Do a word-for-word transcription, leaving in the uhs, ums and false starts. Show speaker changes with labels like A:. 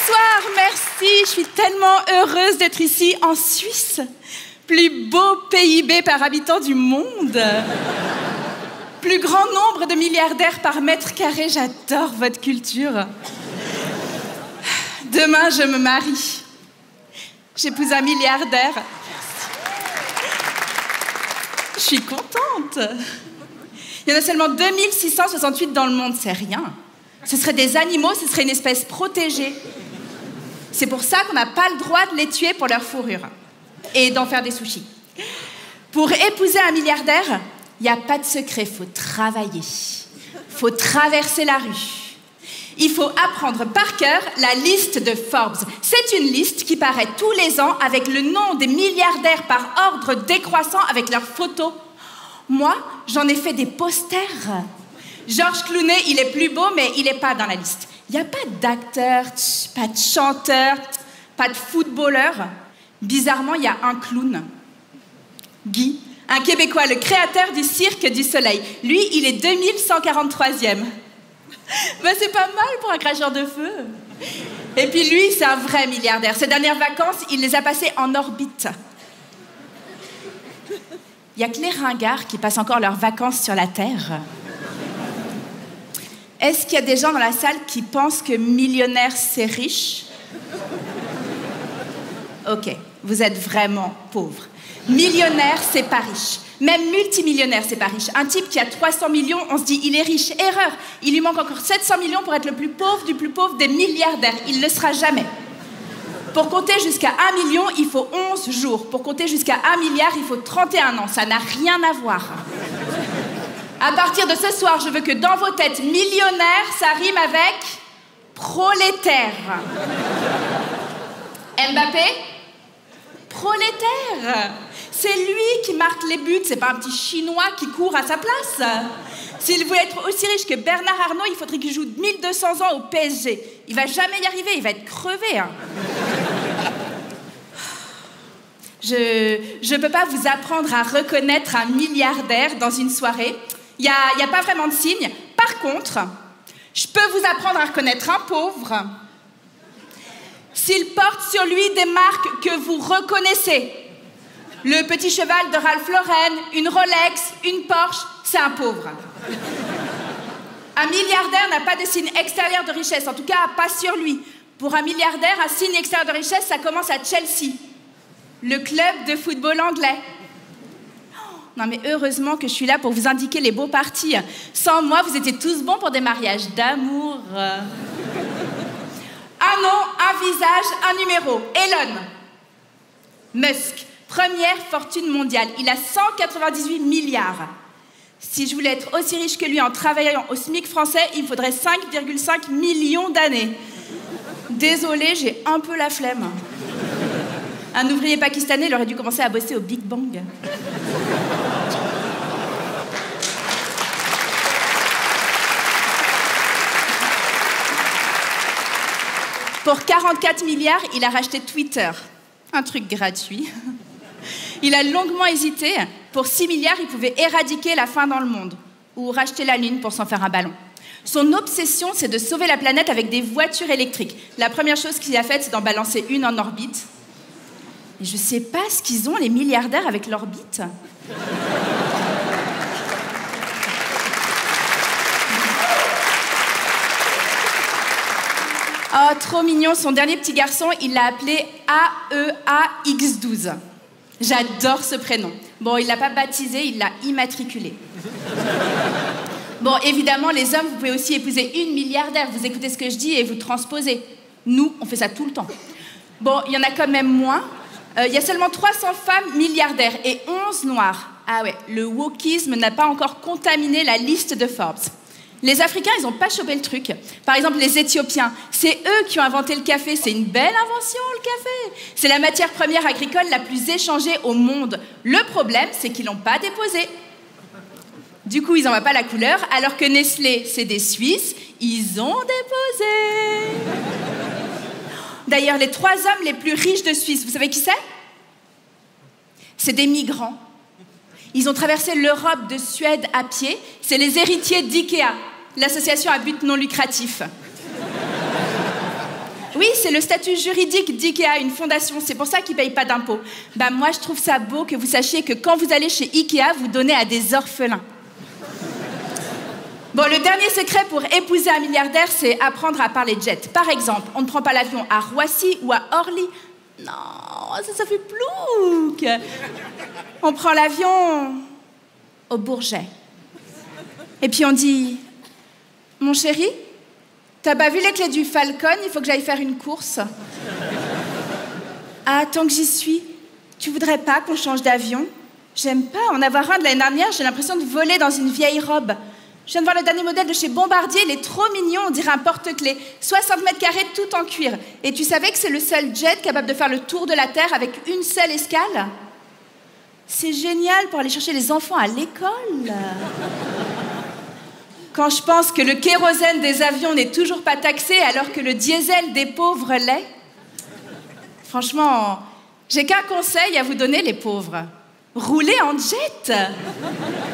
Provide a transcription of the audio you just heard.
A: Bonsoir, merci. Je suis tellement heureuse d'être ici en Suisse. Plus beau P I B par habitant du monde. Plus grand nombre de milliardaires par mètre carré. J'adore votre culture. Demain, je me marie. J'épouse un milliardaire. Je suis contente. Il y en a seulement deux mille six cent soixante-huit dans le monde, c'est rien. Ce seraient des animaux, ce serait une espèce protégée. C'est pour ça qu'on n'a pas le droit de les tuer pour leur fourrure et d'en faire des sushis. Pour épouser un milliardaire, il n'y a pas de secret, il faut travailler. Il faut traverser la rue. Il faut apprendre par cœur la liste de Forbes. C'est une liste qui paraît tous les ans avec le nom des milliardaires par ordre décroissant avec leurs photos. Moi, j'en ai fait des posters. George Clooney, il est plus beau, mais il n'est pas dans la liste. Il n'y a pas d'acteur, pas de chanteur, pas de footballeur. Bizarrement, il y a un clown. Guy, un Québécois, le créateur du Cirque du Soleil. Lui, il est deux mille cent quarante-troisième. Ben, c'est pas mal pour un cracheur de feu. Et puis lui, c'est un vrai milliardaire. Ses dernières vacances, il les a passées en orbite. Il n'y a que les ringards qui passent encore leurs vacances sur la Terre. Est-ce qu'il y a des gens dans la salle qui pensent que millionnaire, c'est riche? Ok, vous êtes vraiment pauvre. Millionnaire, c'est pas riche. Même multimillionnaire, c'est pas riche. Un type qui a trois cents millions, on se dit, il est riche. Erreur, il lui manque encore sept cents millions pour être le plus pauvre du plus pauvre des milliardaires. Il ne le sera jamais. Pour compter jusqu'à un million, il faut onze jours. Pour compter jusqu'à un milliard, il faut trente et un ans. Ça n'a rien à voir. À partir de ce soir, je veux que dans vos têtes, millionnaire, ça rime avec prolétaire. Mbappé? Prolétaire. C'est lui qui marque les buts, c'est pas un petit Chinois qui court à sa place. S'il voulait être aussi riche que Bernard Arnault, il faudrait qu'il joue mille deux cents ans au P S G. Il va jamais y arriver, il va être crevé. Hein. Je je peux pas vous apprendre à reconnaître un milliardaire dans une soirée. Il y a, y a pas vraiment de signe. Par contre, je peux vous apprendre à reconnaître un pauvre s'il porte sur lui des marques que vous reconnaissez. Le petit cheval de Ralph Lauren, une Rolex, une Porsche, c'est un pauvre. Un milliardaire n'a pas de signe extérieur de richesse, en tout cas pas sur lui. Pour un milliardaire, un signe extérieur de richesse, ça commence à Chelsea, le club de football anglais. Non mais heureusement que je suis là pour vous indiquer les beaux partis. Sans moi, vous étiez tous bons pour des mariages d'amour. Un nom, un visage, un numéro. Elon Musk. Première fortune mondiale. Il a cent quatre-vingt-dix-huit milliards. Si je voulais être aussi riche que lui en travaillant au SMIC français, il me faudrait cinq virgule cinq millions d'années. Désolée, j'ai un peu la flemme. Un ouvrier pakistanais, il aurait dû commencer à bosser au Big Bang. Pour quarante-quatre milliards, il a racheté Twitter. Un truc gratuit. Il a longuement hésité. Pour six milliards, il pouvait éradiquer la faim dans le monde. Ou racheter la Lune pour s'en faire un ballon. Son obsession, c'est de sauver la planète avec des voitures électriques. La première chose qu'il a faite, c'est d'en balancer une en orbite. Et je sais pas ce qu'ils ont, les milliardaires, avec l'orbite. Oh, trop mignon. Son dernier petit garçon, il l'a appelé A E A X douze. J'adore ce prénom. Bon, il l'a pas baptisé, il l'a immatriculé. Bon, évidemment, les hommes, vous pouvez aussi épouser une milliardaire. Vous écoutez ce que je dis et vous transposez. Nous, on fait ça tout le temps. Bon, il y en a quand même moins. Il euh, y a seulement trois cents femmes milliardaires et onze noirs. Ah ouais, le wokisme n'a pas encore contaminé la liste de Forbes. Les Africains, ils n'ont pas chopé le truc. Par exemple, les Éthiopiens, c'est eux qui ont inventé le café. C'est une belle invention, le café. C'est la matière première agricole la plus échangée au monde. Le problème, c'est qu'ils ne l'ont pas déposé. Du coup, ils n'en voient pas la couleur, alors que Nestlé, c'est des Suisses, ils ont déposé. D'ailleurs, les trois hommes les plus riches de Suisse, vous savez qui c'est? C'est des migrants. Ils ont traversé l'Europe de Suède à pied. C'est les héritiers d'IKEA, l'association à but non lucratif. Oui, oui, c'est le statut juridique d'IKEA, une fondation. C'est pour ça qu'ils ne payent pas d'impôts. Bah, moi, je trouve ça beau que vous sachiez que quand vous allez chez IKEA, vous donnez à des orphelins. Bon, le dernier secret pour épouser un milliardaire, c'est apprendre à parler jet. Par exemple, on ne prend pas l'avion à Roissy ou à Orly. Non, ça, ça fait plouc. On prend l'avion au Bourget. Et puis on dit, mon chéri, t'as pas vu les clés du Falcon, il faut que j'aille faire une course. Ah, tant que j'y suis, tu voudrais pas qu'on change d'avion? J'aime pas en avoir un de l'année dernière, j'ai l'impression de voler dans une vieille robe. Je viens de voir le dernier modèle de chez Bombardier, il est trop mignon, on dirait un porte-clés. soixante mètres carrés tout en cuir. Et tu savais que c'est le seul jet capable de faire le tour de la Terre avec une seule escale? C'est génial pour aller chercher les enfants à l'école. Quand je pense que le kérosène des avions n'est toujours pas taxé alors que le diesel des pauvres l'est. Franchement, j'ai qu'un conseil à vous donner, les pauvres. Roulez en jet.